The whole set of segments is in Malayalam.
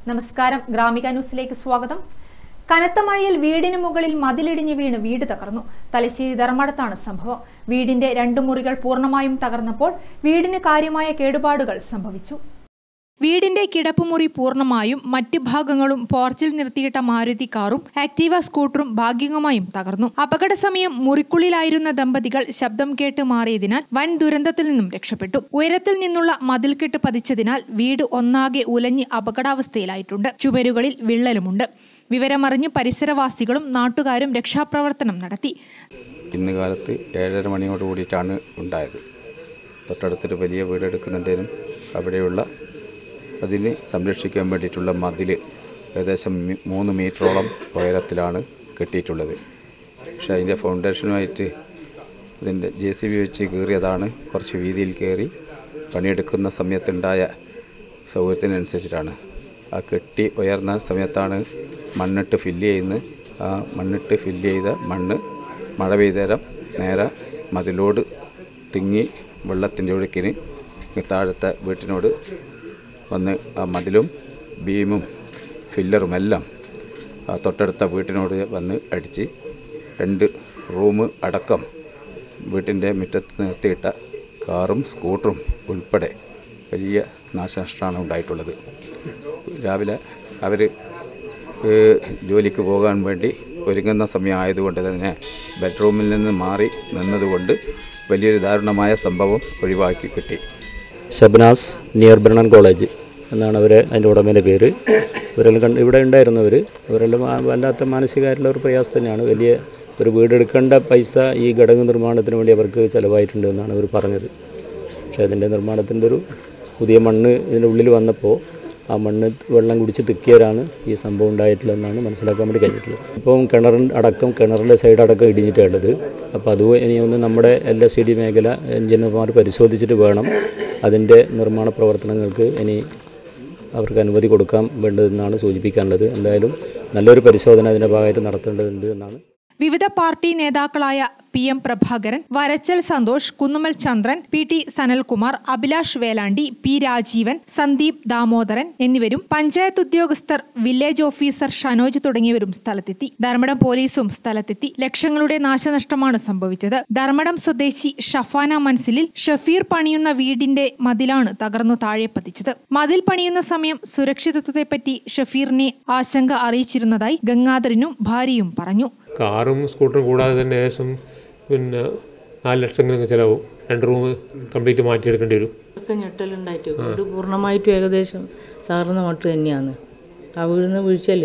നമസ്കാരം, ഗ്രാമിക ന്യൂസിലേക്ക് സ്വാഗതം. കനത്ത മഴയിൽ വീടിന് മുകളിൽ മതിലിടിഞ്ഞ് വീണ് വീട് തകർന്നു. തലശ്ശേരി ധർമ്മടത്താണ് സംഭവം. വീടിന്റെ 2 മുറികൾ പൂർണ്ണമായും തകർന്നപ്പോൾ വീടിന് കാര്യമായ കേടുപാടുകൾ സംഭവിച്ചു. വീടിന്റെ കിടപ്പുമുറി പൂർണ്ണമായും മറ്റ് ഭാഗങ്ങളും പോർച്ചിൽ നിർത്തിയിട്ട മാരുതി കാറും ആക്ടീവ സ്കൂട്ടറും ഭാഗികമായും തകർന്നു. അപകട സമയം മുറിക്കുള്ളിലായിരുന്ന ദമ്പതികൾ ശബ്ദം കേട്ട് മാറിയതിനാൽ വൻ ദുരന്തത്തിൽ നിന്നും രക്ഷപ്പെട്ടു. ഉയരത്തിൽ നിന്നുള്ള മതിൽക്കെട്ട് പതിച്ചതിനാൽ വീട് ഒന്നാകെ ഉലഞ്ഞ് അപകടാവസ്ഥയിലായിട്ടുണ്ട്. ചുവരുകളിൽ വിള്ളലുമുണ്ട്. വിവരമറിഞ്ഞ് പരിസരവാസികളും നാട്ടുകാരും രക്ഷാപ്രവർത്തനം നടത്തി. ഇന്ന് കാലത്ത് 7:30 മണിയോട് കൂടിയിട്ടാണ് ഉണ്ടായത്. തൊട്ടടുത്തൊരു വലിയ വീടെടുക്കുന്നുണ്ടേനും അവിടെയുള്ള അതിനെ സംരക്ഷിക്കാൻ വേണ്ടിയിട്ടുള്ള മതിൽ ഏകദേശം 3 മീറ്ററോളം ഉയരത്തിലാണ് കെട്ടിയിട്ടുള്ളത്. പക്ഷേ അതിൻ്റെ ഫൗണ്ടേഷനുമായിട്ട് ഇതിൻ്റെ JCB വെച്ച് കയറിയതാണ്. കുറച്ച് വീതിയിൽ കയറി പണിയെടുക്കുന്ന സമയത്തുണ്ടായ സൗകര്യത്തിനനുസരിച്ചിട്ടാണ്. ആ കെട്ടി ഉയർന്ന സമയത്താണ് മണ്ണിട്ട് ഫില്ല് ചെയ്യുന്നത്. ആ മണ്ണിട്ട് ഫില്ല് ചെയ്ത മണ്ണ് മഴ പെയ്തേരം നേരെ മതിലോട് തിങ്ങി വെള്ളത്തിൻ്റെ ഒഴുക്കിന് താഴത്തെ വീട്ടിനോട് വന്ന് ആ മതിലും ബീമും ഫില്ലറുമെല്ലാം തൊട്ടടുത്ത വീട്ടിനോട് വന്ന് അടിച്ച് 2 റൂം അടക്കം വീട്ടിൻ്റെ മുറ്റത്ത് നിർത്തിയിട്ട കാറും സ്കൂട്ടറും ഉൾപ്പെടെ വലിയ നാശനഷ്ടമാണ് ഉണ്ടായിട്ടുള്ളത്. രാവിലെ അവർ ജോലിക്ക് പോകാൻ വേണ്ടി ഒരുങ്ങുന്ന സമയം ആയതുകൊണ്ട് തന്നെ ബെഡ്റൂമിൽ നിന്ന് മാറി നിന്നതുകൊണ്ട് വലിയൊരു ദാരുണമായ സംഭവം ഒഴിവാക്കി കിട്ടി. ഷബ്നാസ് നിയർ ബ്രണ്ണൻ കോളേജ് എന്നാണ് അതിൻ്റെ ഉടമയുടെ പേര്. ഇവരെല്ലാം ഇവിടെ ഉണ്ടായിരുന്നവർ അവരെല്ലാം വല്ലാത്ത മാനസികമായിട്ടുള്ള ഒരു പ്രയാസം തന്നെയാണ്. വലിയ ഒരു വീടെടുക്കേണ്ട പൈസ ഈ ഘടക നിർമ്മാണത്തിന് വേണ്ടി അവർക്ക് ചിലവായിട്ടുണ്ട് എന്നാണ് അവർ പറഞ്ഞത്. പക്ഷേ അതിൻ്റെ നിർമ്മാണത്തിൻ്റെ ഒരു പുതിയ മണ്ണ് ഇതിൻ്റെ ഉള്ളിൽ വന്നപ്പോൾ ആ മണ്ണ് വെള്ളം കുടിച്ച് തിക്കിയവരാണ് ഈ സംഭവം ഉണ്ടായിട്ടുള്ളതെന്നാണ് മനസ്സിലാക്കാൻ വേണ്ടി കഴിഞ്ഞിട്ടുള്ളത്. ഇപ്പം കിണറിൻ്റെ സൈഡ് അടക്കം ഇടിഞ്ഞിട്ടുള്ളത്. അപ്പോൾ അത് ഇനി ഒന്ന് നമ്മുടെ LSD മേഖല എഞ്ചിനീയർമാർ പരിശോധിച്ചിട്ട് വേണം അതിൻ്റെ നിർമ്മാണ പ്രവർത്തനങ്ങൾക്ക് ഇനി അവർക്ക് അനുമതി കൊടുക്കാൻ വേണ്ടതെന്നാണ് സൂചിപ്പിക്കാനുള്ളത്. എന്തായാലും നല്ലൊരു പരിശോധന അതിൻ്റെ ഭാഗമായിട്ട് നടത്തേണ്ടതുണ്ട് എന്നാണ്. വിവിധ പാർട്ടി നേതാക്കളായ PM പ്രഭാകരൻ, വരച്ചൽ സന്തോഷ്, കുന്നുമൽ ചന്ദ്രൻ, PT സനൽകുമാർ, അഭിലാഷ് വേലാണ്ടി, P രാജീവൻ, സന്ദീപ് ദാമോദരൻ എന്നിവരും പഞ്ചായത്ത് ഉദ്യോഗസ്ഥർ, വില്ലേജ് ഓഫീസർ ഷനോജ് തുടങ്ങിയവരും സ്ഥലത്തെത്തി. ധർമ്മടം പോലീസും സ്ഥലത്തെത്തി. ലക്ഷങ്ങളുടെ നാശനഷ്ടമാണ് സംഭവിച്ചത്. ധർമ്മടം സ്വദേശി ഷഫാന മൻസിലിൽ ഷഫീർ പണിയുന്ന വീടിന്റെ മതിലാണ് തകർന്നു താഴെ പതിച്ചത്. മതിൽ പണിയുന്ന സമയം സുരക്ഷിതത്വത്തെപ്പറ്റി ഷഫീറിനെ ആശങ്ക അറിയിച്ചിരുന്നതായി ഗംഗാധരനും ഭാര്യയും പറഞ്ഞു. കാറും സ്കൂട്ടറും കൂടാതെ തന്നെ ഏകദേശം 4 ലക്ഷങ്ങൾക്ക് ചിലവും. 2 റൂം കംപ്ലീറ്റ് മാറ്റിയെടുക്കേണ്ടി വരും. ഞെട്ടലുണ്ടായിട്ട് വീട് പൂർണ്ണമായിട്ടും ഏകദേശം തകർന്ന മട്ട് തന്നെയാണ്. ആ വീടിന് വീഴ്ചയിൽ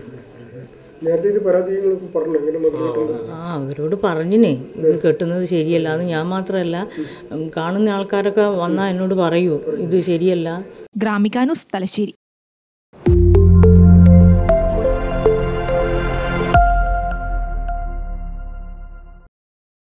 അവരോട് പറഞ്ഞിനെ ഇത് കെട്ടുന്നത് ശരിയല്ല. അത് ഞാൻ മാത്രമല്ല, കാണുന്ന ആൾക്കാരൊക്കെ വന്നാൽ എന്നോട് പറയൂ ഇത് ശരിയല്ല. ഗ്രാമിക ന്യൂസ്, തലശ്ശേരി.